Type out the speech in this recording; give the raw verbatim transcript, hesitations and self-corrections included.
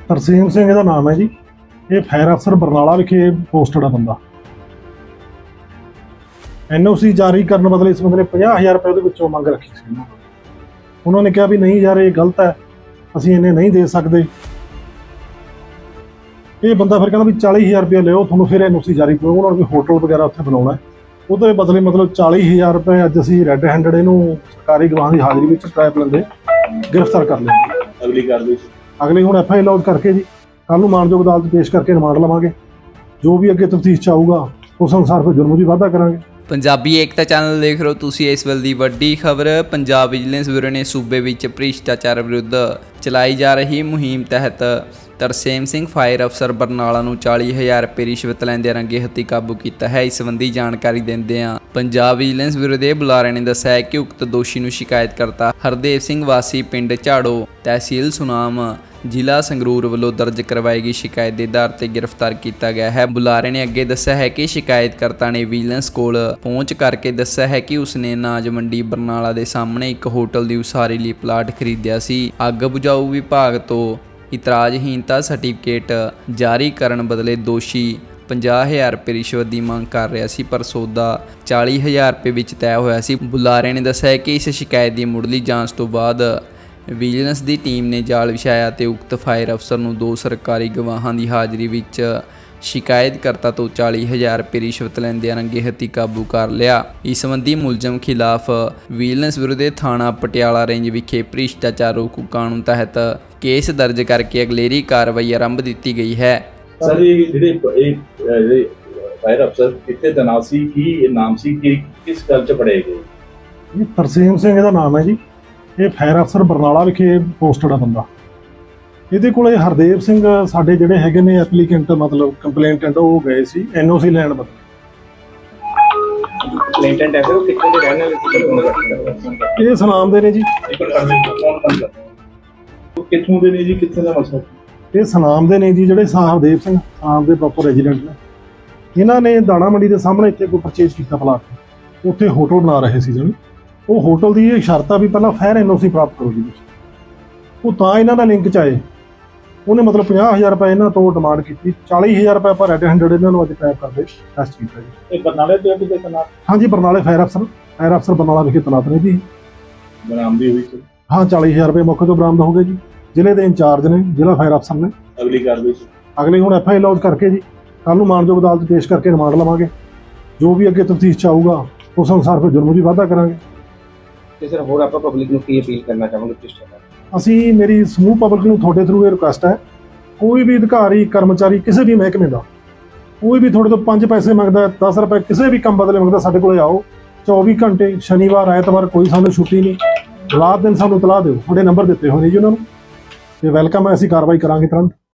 ਤਰਸੇਮ ਸਿੰਘ ਇਹਦਾ ਨਾਮ ਹੈ ਜੀ। ਇਹ ਫਾਇਰ ਅਫਸਰ ਬਰਨਾਲਾ ਵਿਖੇ ਪੋਸਟਡ ਆ ਬੰਦਾ। ਐਨ ਓ ਸੀ ਜਾਰੀ ਕਰਨ ਬਦਲੇ ਇਸ ਬੰਦੇ ਨੇ ਪੰਜਾਹ ਹਜ਼ਾਰ ਰੁਪਏ ਉਹਦੇ ਵਿੱਚੋਂ ਮੰਗ ਰੱਖੀ ਸੀ। ਉਹਨਾਂ ਨੇ ਕਿਹਾ ਵੀ ਨਹੀਂ ਯਾਰ ਇਹ ਗਲਤ ਹੈ, ਅਸੀਂ ਇਹਨੇ ਨਹੀਂ ਦੇ ਸਕਦੇ। ਇਹ ਬੰਦਾ ਫਿਰ ਕਹਿੰਦਾ ਵੀ ਚਾਲੀ ਹਜ਼ਾਰ ਰੁਪਏ ਲਿਓ, ਤੁਹਾਨੂੰ ਫਿਰ ਐਨ ਓ ਸੀ ਜਾਰੀ ਕਰੋ। ਉਹਨਾਂ ਨੇ ਹੋਟਲ ਵਗੈਰਾ ਉੱਥੇ ਬਣਾਉਣਾ, ਉਹਦੇ ਬਦਲੇ ਮਤਲਬ ਚਾਲੀ ਹਜ਼ਾਰ ਰੁਪਏ ਅੱਜ ਅਸੀਂ ਰੈੱਡ ਹੈਂਡਡ ਇਹਨੂੰ ਸਰਕਾਰੀ ਗਵਾਹਾਂ ਦੀ ਹਾਜ਼ਰੀ ਵਿੱਚ ਟ੍ਰਾਈਬਲ ਦੇ ਗ੍ਰਿਫਤਾਰ ਕਰ ਲਿਆ। ਅਗਲੀ ਕਾਰਵਾਈ ਅਗਲੀ ਹੁਣ ਐਫ ਆਈ ਲੌਜ ਕਰਕੇ ਜੀ ਕੱਲ੍ਹ ਨੂੰ ਮਾਨਯੋਗ ਅਦਾਲਤ ਪੇਸ਼ ਕਰਕੇ ਰਿਮਾਂਡ ਲਵਾਂਗੇ। ਜੋ ਵੀ ਅੱਗੇ ਤਫਤੀਸ਼ 'ਚ ਆਊਗਾ ਉਸ ਅਨੁਸਾਰ ਫਿਰ ਜੁਰਮ ਦੀ ਵਾਧਾ ਕਰਾਂਗੇ। ਪੰਜਾਬੀ ਏਕਤਾ ਚੈਨਲ ਦੇਖ ਰਹੇ ਹੋ ਤੁਸੀਂ। ਇਸ ਵੇਲੇ ਦੀ ਵੱਡੀ ਖਬਰ, ਪੰਜਾਬ ਵਿਜੀਲੈਂਸ ਬਿਊਰੋ ਨੇ ਸੂਬੇ ਵਿੱਚ ਭ੍ਰਿਸ਼ਟਾਚਾਰ ਵਿਰੁੱਧ ਚਲਾਈ ਜਾ ਰਹੀ ਮੁਹਿੰਮ ਤਹਿਤ ਤਰਸੇਮ ਸਿੰਘ ਫਾਇਰ ਅਫਸਰ ਬਰਨਾਲਾ ਨੂੰ ਚਾਲੀ ਹਜ਼ਾਰ ਰੁਪਏ ਰਿਸ਼ਵਤ ਲੈਂਦੇ ਰੰਗੇ ਹੱਥੀਂ ਕਾਬੂ ਕੀਤਾ ਹੈ। ਇਸ ਸੰਬੰਧੀ ਜਾਣਕਾਰੀ ਦਿੰਦਿਆਂ ਪੰਜਾਬ ਵਿਜੀਲੈਂਸ ਬਿਊਰੋ ਦੇ ਬੁਲਾਰੇ ਨੇ ਦੱਸਿਆ ਹੈ ਕਿ ਉਕਤ ਦੋਸ਼ੀ ਨੂੰ ਸ਼ਿਕਾਇਤਕਰਤਾ ਹਰਦੇਵ ਸਿੰਘ ਵਾਸੀ ਪਿੰਡ ਝਾੜੋ, ਤਹਿਸੀਲ ਸੁਨਾਮ, ਜ਼ਿਲ੍ਹਾ ਸੰਗਰੂਰ ਵੱਲੋਂ ਦਰਜ ਕਰਵਾਈ ਗਈ ਸ਼ਿਕਾਇਤ ਦੇ ਆਧਾਰ ਤੇ ਗ੍ਰਿਫਤਾਰ ਕੀਤਾ ਗਿਆ ਹੈ। ਬੁਲਾਰੇ ਨੇ ਅੱਗੇ ਦੱਸਿਆ ਹੈ ਕਿ ਸ਼ਿਕਾਇਤਕਰਤਾ ਨੇ ਵਿਜੀਲੈਂਸ ਕੋਲ ਪਹੁੰਚ ਕਰਕੇ ਦੱਸਿਆ ਹੈ ਕਿ ਉਸਨੇ ਅਨਾਜ ਮੰਡੀ ਬਰਨਾਲਾ ਦੇ ਸਾਹਮਣੇ ਇੱਕ ਹੋਟਲ ਦੀ ਉਸਾਰੀ ਲਈ ਪਲਾਟ ਖਰੀਦਿਆ ਸੀ। ਅੱਗ ਬੁਝਾਊ ਵਿਭਾਗ ਤੋਂ ਇਤਰਾਜ਼ਹੀਨਤਾ ਸਰਟੀਫਿਕੇਟ ਜਾਰੀ ਕਰਨ ਬਦਲੇ ਦੋਸ਼ੀ ਪੰਜਾਹ ਹਜ਼ਾਰ ਰੁਪਏ ਰਿਸ਼ਵਤ ਦੀ ਮੰਗ ਕਰ ਰਿਹਾ ਸੀ, ਪਰ ਸੌਦਾ ਚਾਲੀ ਹਜ਼ਾਰ ਰੁਪਏ ਵਿੱਚ ਤੈਅ ਹੋਇਆ ਸੀ। ਬੁਲਾਰੇ ਨੇ ਦੱਸਿਆ ਕਿ ਇਸ ਸ਼ਿਕਾਇਤ ਦੀ ਮੁੱਢਲੀ ਜਾਂਚ ਤੋਂ ਬਾਅਦ ਵਿਜੀਲੈਂਸ ਦੀ ਟੀਮ ਨੇ ਜਾਲ ਵਿਛਾਇਆ ਤੇ ਉਕਤ ਫਾਇਰ ਅਫਸਰ ਨੂੰ ਦੋ ਸਰਕਾਰੀ ਗਵਾਹਾਂ ਦੀ ਹਾਜ਼ਰੀ ਵਿੱਚ ਸ਼ਿਕਾਇਤਕਰਤਾ ਤੋਂ ਚਾਲੀ ਹਜ਼ਾਰ ਰੁਪਏ ਰਿਸ਼ਵਤ ਲੈਂਦਿਆਂ ਰੰਗੇ ਹੱਥੀਂ ਕਾਬੂ ਕਰ ਲਿਆ। ਇਸ ਸੰਬੰਧੀ ਮੁਲਜ਼ਮ ਖਿਲਾਫ ਵਿਜੀਲੈਂਸ ਵਿਰੁੱਧ ਥਾਣਾ ਪਟਿਆਲਾ ਰੇਂਜ ਵਿਖੇ ਭ੍ਰਿਸ਼ਟਾਚਾਰ ਰੋਕੂ ਕਾਨੂੰਨ ਤਹਿਤ ਕੇਸ ਦਰਜ ਕਰਕੇ ਅਗਲੇਰੀ ਕਾਰਵਾਈ ਆਰੰਭ ਦਿੱਤੀ ਗਈ ਹੈ। ਸਰ ਇਹ ਜਿਹੜੇ ਇਹ ਜਿਹੜੇ ਫਾਇਰ ਅਫਸਰ ਕਿੱਥੇ ਤੈਨਾਤ ਸੀ, ਕੀ ਇਹ ਨਾਮ ਸੀ, ਕਿ ਕਿਸ ਗੱਲ 'ਚ ਪੜੇ ਗਏ? ਇਹ ਤਰਸੇਮ ਸਿੰਘ ਇਹਦਾ ਨਾਮ ਹੈ ਜੀ। ਇਹ ਫਾਇਰ ਅਫਸਰ ਬਰਨਾਲਾ ਵਿਖੇ ਪੋਸਟਡ ਆ ਬੰਦਾ। ਇਹਦੇ ਕੋਲੇ ਹਰਦੇਵ ਸਿੰਘ ਸਾਡੇ ਜਿਹੜੇ ਹੈਗੇ ਨੇ ਐਪਲੀਕੈਂਟ ਮਤਲਬ ਕੰਪਲੇਂਟੈਂਟ, ਉਹ ਗਏ ਸੀ ਐਨ ਓ ਸੀ ਲੈਣ ਬਦਲੇ। ਕੰਪਲੇਂਟੈਂਟ ਹੈ ਉਹ ਕਿੱਥੇ ਦੇ ਰਹਿਣ ਵਾਲੇ? ਇਹ ਸੁਨਾਮ ਦੇ ਨੇ ਜੀ। ਕਿੱਥੋਂ ਦੇ ਨੇ ਜੀ, ਕਿੱਥੇ ਦਾ ਮਸਲਾ? ਇਹ ਸੁਨਾਮ ਦੇ ਨੇ ਜੀ, ਜਿਹੜੇ ਹਰਦੇਵ ਸਿੰਘ ਸੁਨਾਮ ਦੇ ਪ੍ਰੋਪਰ ਰੈਜ਼ੀਡੈਂਟ ਨੇ। ਇਹਨਾਂ ਨੇ ਦਾਣਾ ਮੰਡੀ ਦੇ ਸਾਹਮਣੇ ਇੱਥੇ ਕੋਈ ਪਰਚੇਜ ਕੀਤਾ ਪਲਾਟ, ਉੱਥੇ ਹੋਟਲ ਬਣਾ ਰਹੇ ਸੀ ਜਣ। ਉਹ ਹੋਟਲ ਦੀ ਇਹ ਸ਼ਰਤ ਆ ਵੀ ਪਹਿਲਾਂ ਫਾਇਰ ਐਨ ਓ ਸੀ ਪ੍ਰਾਪਤ ਕਰੋ ਜੀ ਤੁਸੀਂ। ਉਹ ਤਾਂ ਇਹਨਾਂ ਦਾ ਲਿੰਕ 'ਚ ਆਏ। ਉਹਨੇ ਮਤਲਬ ਪੰਜਾਹ ਹਜ਼ਾਰ ਰੁਪਏ ਇਹਨਾਂ ਤੋਂ ਡਿਮਾਂਡ ਕੀਤੀ। ਚਾਲੀ ਹਜ਼ਾਰ ਰੁਪਏ ਆਪਾਂ ਰੈੱਡ ਹੈਂਡਡ ਇਹਨਾਂ ਨੂੰ ਅੱਜ ਟ੍ਰੈਪ ਕਰਦੇ ਟੈਸਟ ਕੀਤਾ ਜੀ। ਇਹ ਬਰਨਾਲੇ ਤੋਂ ਕਿਤੇ ਤੈਨਾਤ? ਹਾਂਜੀ, ਬਰਨਾਲੇ ਫਾਇਰ ਅਫਸਰ ਫਾਇਰ ਅਫਸਰ ਬਰਨਾਲਾ ਵਿਖੇ ਤੈਨਾਤ ਨੇ ਜੀ। ਬਰਾਮਦੀ ਹੋਈ ਸੀ? ਹਾਂ, ਚਾਲੀ ਹਜ਼ਾਰ ਰੁਪਏ ਮੌਕੇ ਤੋਂ ਬਰਾਮਦ ਹੋ ਗਏ ਜੀ। ਜ਼ਿਲ੍ਹੇ ਦੇ ਇੰਚਾਰਜ ਨੇ, ਜ਼ਿਲ੍ਹਾ ਫਾਇਰ ਅਫਸਰ ਨੇ। ਅਗਲੀ ਕਾਰਵਾਈ ਅਗਲੀ ਹੁਣ ਐਫ ਆਈ ਲੌਜ ਕਰਕੇ ਜੀ ਕੱਲ੍ਹ ਨੂੰ ਮਾਨਯੋਗ ਅਦਾਲਤ ਪੇਸ਼ ਕਰਕੇ ਰਿਮਾਂਡ ਲਵਾਂਗੇ। ਜੋ ਵੀ ਅੱਗੇ ਤਫਤੀਸ਼ 'ਚ ਆਊਗਾ ਉਸ ਅਨੁਸਾਰ ਫਿਰ ਜੁਰਮ ਦੀ ਵਾਧਾ ਕਰਾਂਗੇ। ਤੇ ਸਰ ਹੋਰ ਆਪਾਂ ਪਬਲਿਕ ਨੂੰ ਕੀ ਅਪੀਲ ਕਰਨਾ ਚਾਹਾਂਗੇ? ਅਸੀਂ ਮੇਰੀ ਸਮੂਹ ਪਬਲਿਕ ਨੂੰ ਤੁਹਾਡੇ ਥਰੂ ਇਹ ਰਿਕੁਐਸਟ ਹੈ, ਕੋਈ ਵੀ ਅਧਿਕਾਰੀ ਕਰਮਚਾਰੀ ਕਿਸੇ ਵੀ ਮਹਿਕਮੇ ਦਾ ਕੋਈ ਵੀ ਤੁਹਾਡੇ ਤੋਂ ਪੰਜ ਪੈਸੇ ਮੰਗਦਾ, ਦਸ ਰੁਪਏ ਕਿਸੇ ਵੀ ਕੰਮ ਬਦਲੇ ਮੰਗਦਾ, ਸਾਡੇ ਕੋਲੇ ਆਓ। ਚੌਵੀ ਘੰਟੇ ਸ਼ਨੀਵਾਰ ਐਤਵਾਰ ਕੋਈ ਸਾਨੂੰ ਛੁੱਟੀ ਨਹੀਂ। ਰਾਤ ਦਿਨ ਸਾਨੂੰ ਇਤਲਾਹ ਦਿਓ, ਤੁਹਾਡੇ ਨੰਬਰ ਦਿੱਤੇ ਹੋਏ ਨੇ ਜੀ ਉਹਨਾਂ ਨੂੰ, ਤੇ ਵੈਲਕਮ ਹੈ। ਅਸੀਂ ਕਾਰਵਾਈ ਕਰਾਂਗੇ ਤੁਰੰਤ।